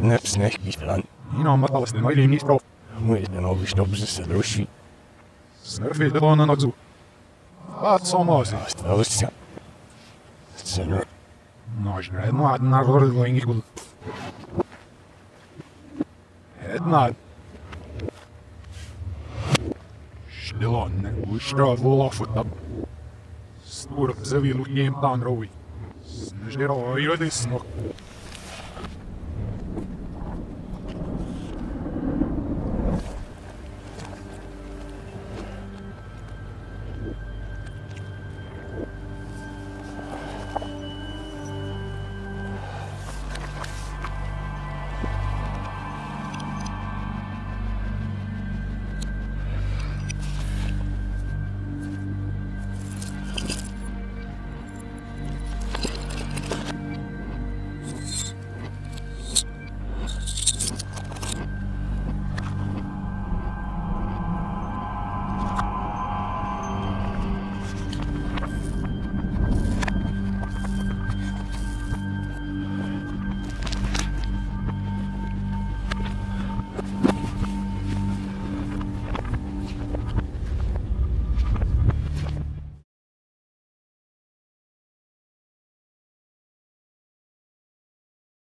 Nefs nicht dran. Hina ma talas den aili nicht drauf. Moet dan ook stoppen ze roosje. Snurfil dat aan nazu. Wat somos. Dat is ja. Zeker. Nós não há nada de língua. É nada. Stilon, o estravo lá foi. Stura, você viu o game down road. Snurfil, eu disse não.